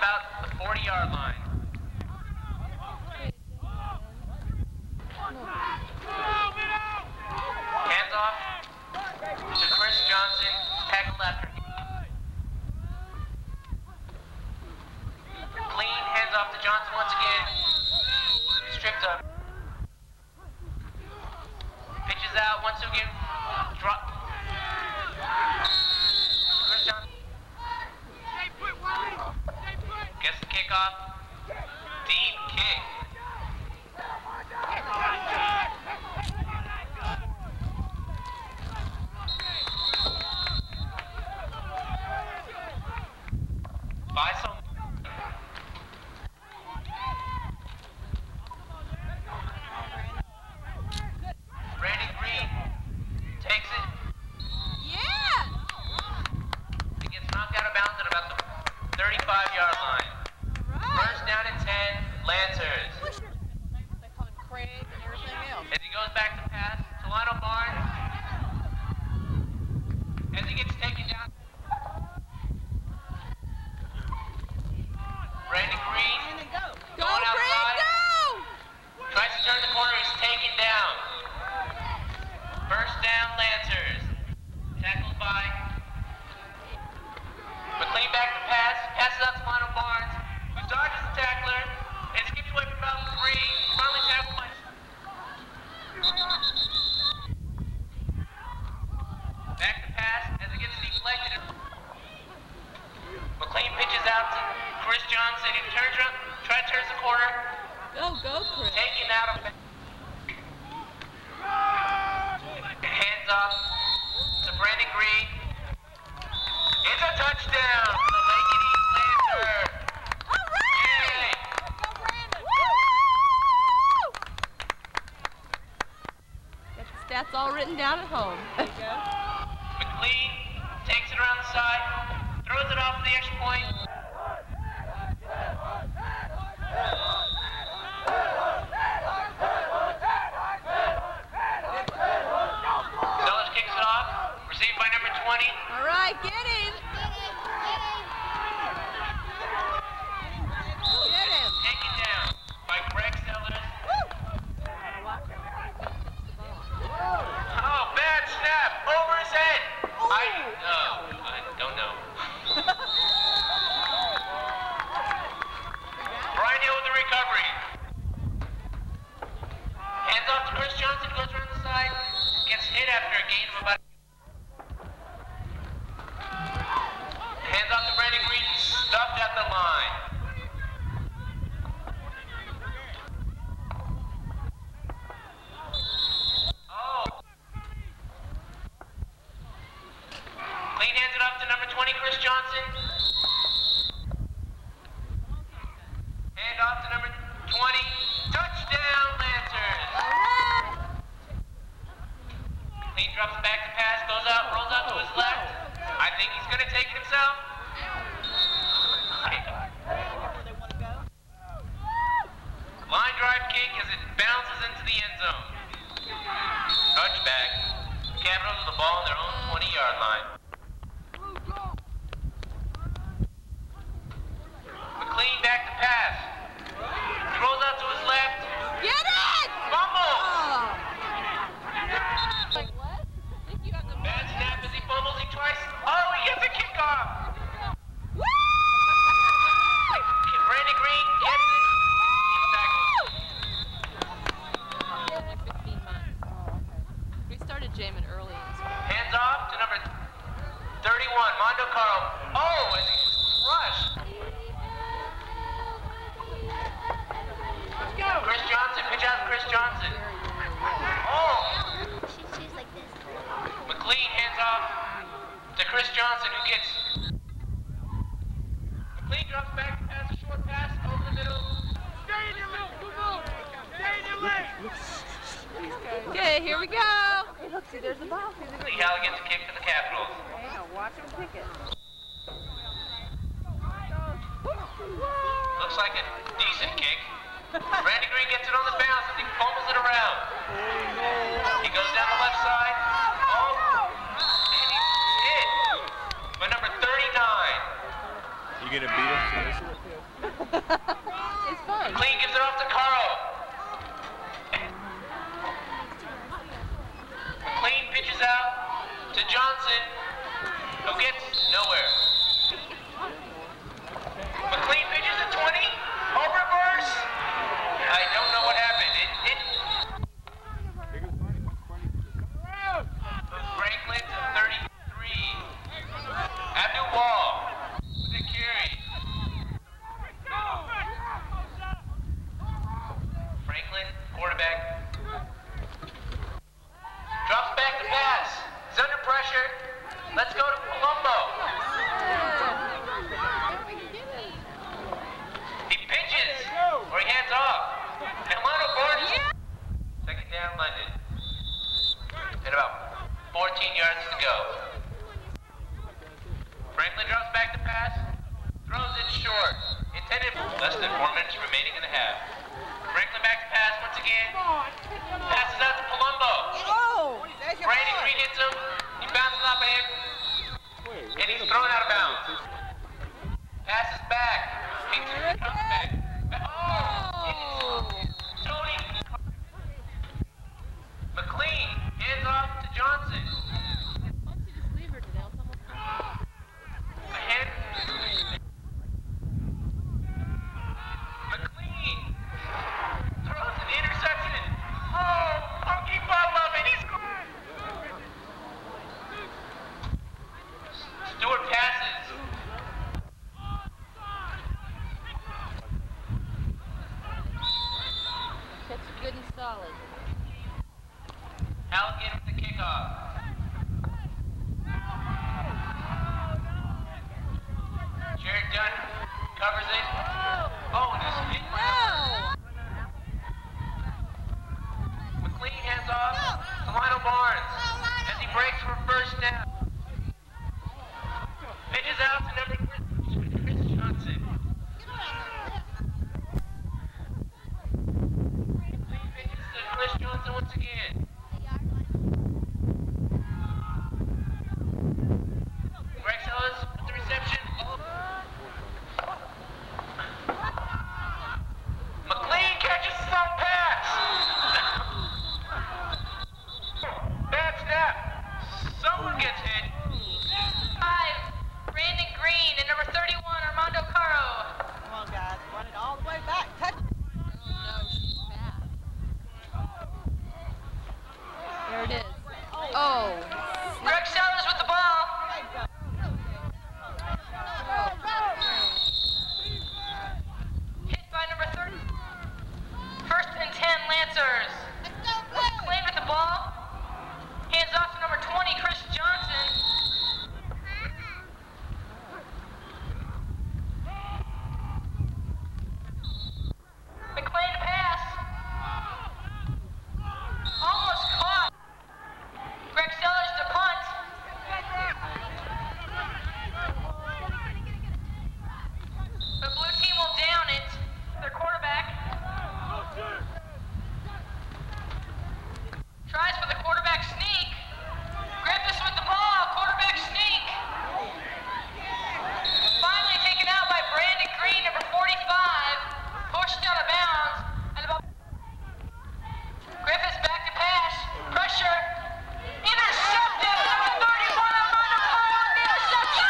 about the 40-yard line. Hands off to Chris Johnson, tackled after. Clean, hands off to Johnson once again. Stripped up. Pitches out once again. Drop. Chris Johnson gets the kickoff. Deep kick. By some. Randy Green takes it. Yeah! He gets knocked out of bounds at about the 35-yard line. Right. First down and 10, Lancers. They call him Craig and everything else. As he goes back to pass to Lionel Barnes. As he gets taken down. Randy Green. Go, Going Craig, outside. go! Tries to turn the corner. He's taken down. First down, Lancers. Tackled by McLean back to pass. Passes out to Lionel Barnes, who dodges the tackler and skips away from about 3. Finally tackled by. Back to pass as it gets deflected. McLean pitches out to Chris Johnson, who turns around, turns the corner. Go, Chris. Taken out of. Hands off to Brandon Green. It's a touchdown for the Lakenheath Lancers. All right! Yay! Go, Brandon! Woo! Got your stats all written down at home. There you go. McLean takes it around the side, throws it off the extra point. Sellers kicks it off, received by number 20. All right, get him. Get him. Taken down by Greg Sellers. Oh, bad snap, over his head. I don't know. Brian Hill with the recovery. Hands off to Chris Johnson, goes around the side, gets hit after a gain of about. Hands off to Brandon Green, stuffed at the line. Oh. Clean hands it off to number 20, Chris Johnson. Hand off to number 20. Touchdown, Lancers. Clean drops back to pass, goes out, rolls out to his left. I think he's going to take it himself. Line drive kick as it bounces into the end zone. Touchback. Capitals with the ball on their own 20-yard line. McLean back to pass. Throws out to his left. Get it! Fumble! Oh. Like what? I think you have the Bad snap as he fumbles. He tries. Oh, he gets a kickoff. Woo! Randy Green gets it. He's tackled. Like 15 months. Oh, okay. We started jamming early in school. Hands off to number 31, Mondo Carl. Oh, and he's crushed. Chris Johnson, pitch out to Chris Johnson. Oh! She's like this. McLean hands off to Chris Johnson, who gets. McLean drops back to pass a short pass over the middle. Stay in your lane! Stay in your lane! Okay, here we go. Hey, look, see, there's the ball. Lee Hall gets a kick for the Capitals. Okay, now watch him kick it. Looks like a decent kick. Randy Green gets it on the bounce as he fumbles it around. He goes down the left side. Oh! And he's hit by number 39. You gonna beat him? It's fun. McLean gives it off to Caro. McLean pitches out to Johnson, who gets nowhere. McLean pitches to 20. Over reverse. I don't know what happened. Franklin to 33. Abdul Wall with a carry. Franklin, quarterback. Drops back to pass. He's under pressure. Let's go to Palumbo. He pitches, or he hands off. And Lionel Barnes. Second down, London. And about 14 yards to go. Franklin drops back to pass. Throws it short. Intended for less than 4 minutes remaining in the half. Franklin back to pass once again. Passes out to Palumbo. Oh! Brandon Green hits him. He bounces off of him. And he's thrown out of bounds. Passes back. He comes back. Oh! Tony. McLean hands off to Johnson. Ahead. McLean throws an interception. Oh, Punky Bob and he scored. Stewart passes. That's good and solid. Halligan with the kickoff. Jared Dunn covers it. Oh, and it's hit. McLean hands off to Lionel Barnes as he breaks for first down. Pitches out to number 3, Chris Johnson. McLean pitches to Chris Johnson once again. Rex Ellis with the reception. McLean catches his own pass. Bad snap. Someone gets hit. 5, Brandon Green, and number 31, Armando Caro. Come on, guys. Run it all the way back. Touch. There it is. Oh. Greg Sellers with the ball. Hit by number 30. First and 10, Lancers. McLean with the ball. Hands off to number 20, Chris Johnson. McLean to pass. Almost caught. Greg Sellers to punt. The blue team will down it. Their quarterback tries for the quarterback sneak. Griffiths with the ball. Quarterback sneak. Finally taken out by Brandon Green, number 45. Pushed out of bounds. And about Griffiths back to pass. Pressure. Intercepted. Number 31. Armando Caro with the interception.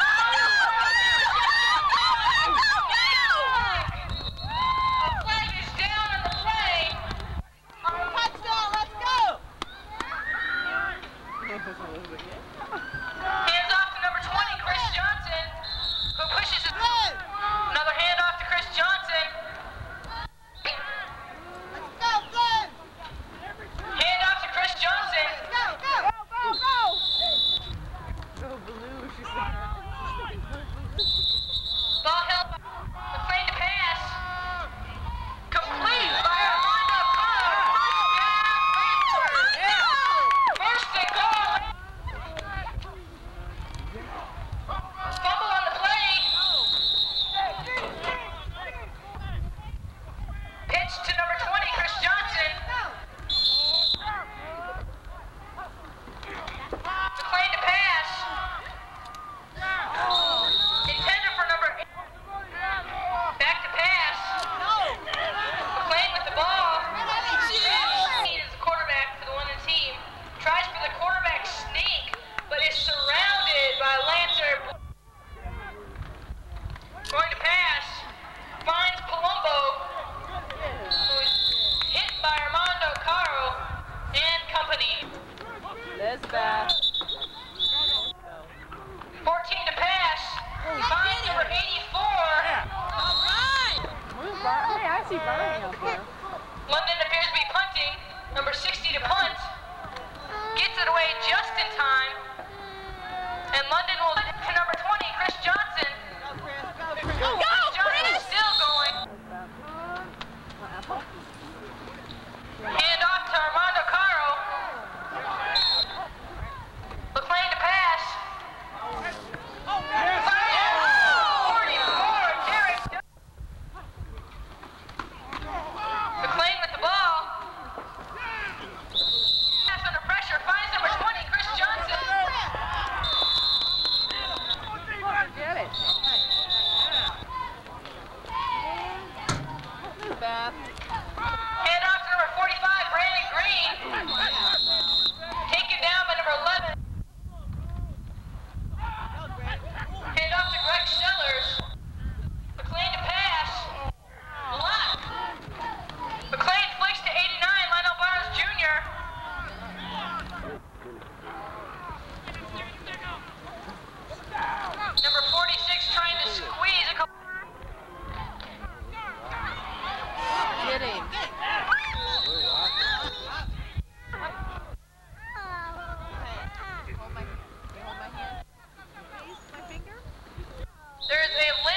A flag is down on the play. Touchdown. Let's go. Hands off to number 20, Chris Johnson, who pushes it. Another handoff to Chris Johnson. Let's go, Glenn. Handoff to Chris Johnson. Go, go, go, go. Ball held by McLean to pass. Complete by Armando Caro. First and goal. Ball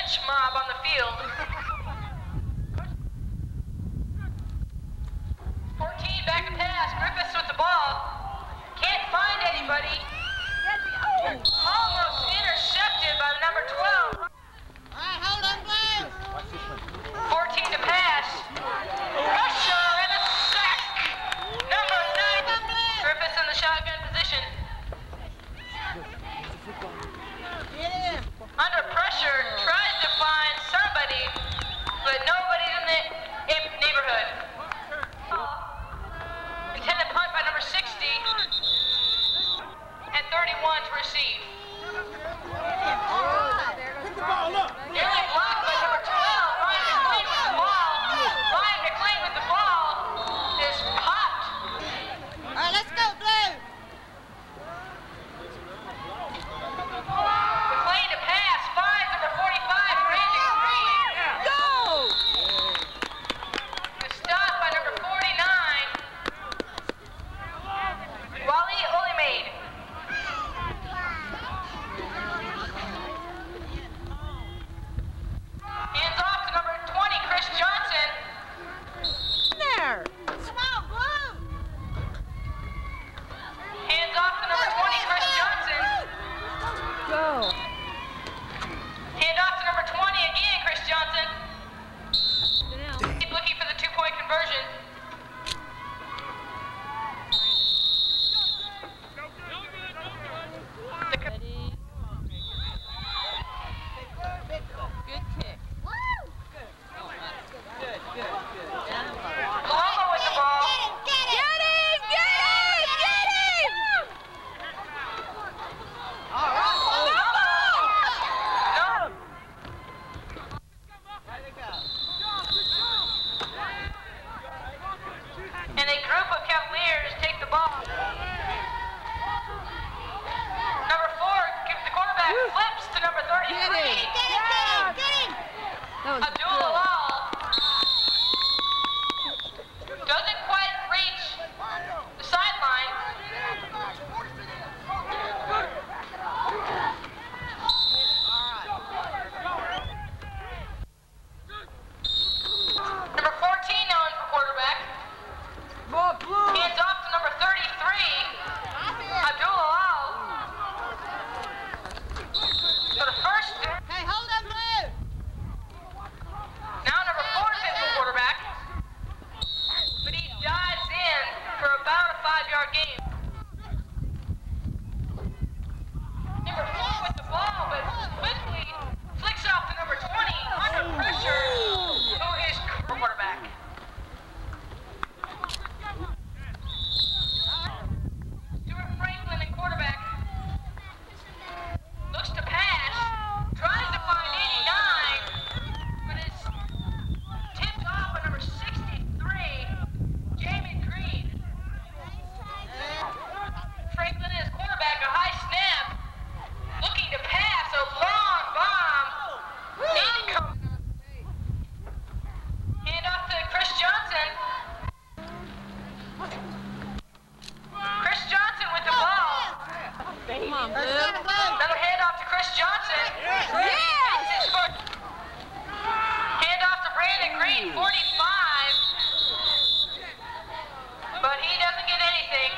lynch mob on the field. 14 back to pass. Griffiths with the ball. Can't find anybody. Almost intercepted by number 12. All right, hold on, Blue. 14 to pass. Pressure and a sack. Number 9. Griffiths in the shotgun position. Get him. Under pressure, tries to find somebody, but nobody's in the neighborhood. Intended punt by number 60. And 31 to receive. Pick the ball up. Nearly blocked by number 12. Ryan McLean with the ball. Ryan McLean with the ball is popped. All right, let's go, Blue. McLean to pass. Finds number 45, Brandon Green. Go! The stop by number 49. Wally Olimade. Hands off to number 20, Chris Johnson. There! Come on, Blue. Hands off to number 20, Chris Johnson. Go! Hand off to number 20 again, Chris Johnson. Sit down. Keep looking for the two-point conversion. Ready? Good kick. Paloma with the ball. Get him! Get him! Get him! All right. No. Way to go. And a group of Cavaliers take the ball. Number 4, the quarterback flips to number 33. Get him. Get him, get him. That was Abdul good. Alal doesn't quite reach the sideline. Number 14 now in for quarterback. Hands off to number 33, Abdul Alal. So the first, Hey, hold on, Blue. now number 4 is in for quarterback. But he dives in for about a 5-yard gain. Number 4 with the ball, but quickly flicks off to number 20 under pressure. Who is quarterback? Stuart Franklin and quarterback. Looks to pass. Tries to find 89. But it's tipped off by number 63, Jamie Green. Franklin is quarterback, a high snap. Looking to pass, a long bomb. Hand off to Chris Johnson. Chris Johnson with the ball. Come on, Let's Blue. go, Blue. Another hand off to Chris Johnson. Yes! Hand off to Brandon Green, 45. But he doesn't get anything.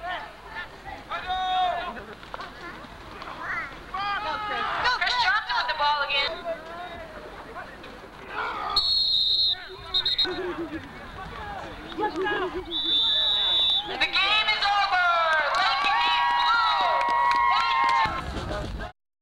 Go, Chris. Go, Chris Johnson with the ball again.